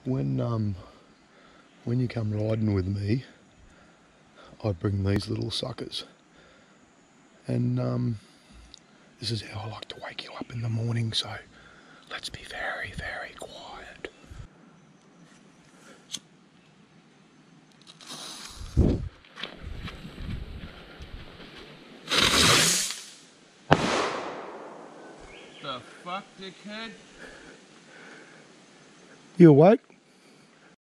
when you come riding with me, I bring these little suckers, and this is how I like to wake you up in the morning. So let's be very, very quiet. The fuck, dickhead? You awake?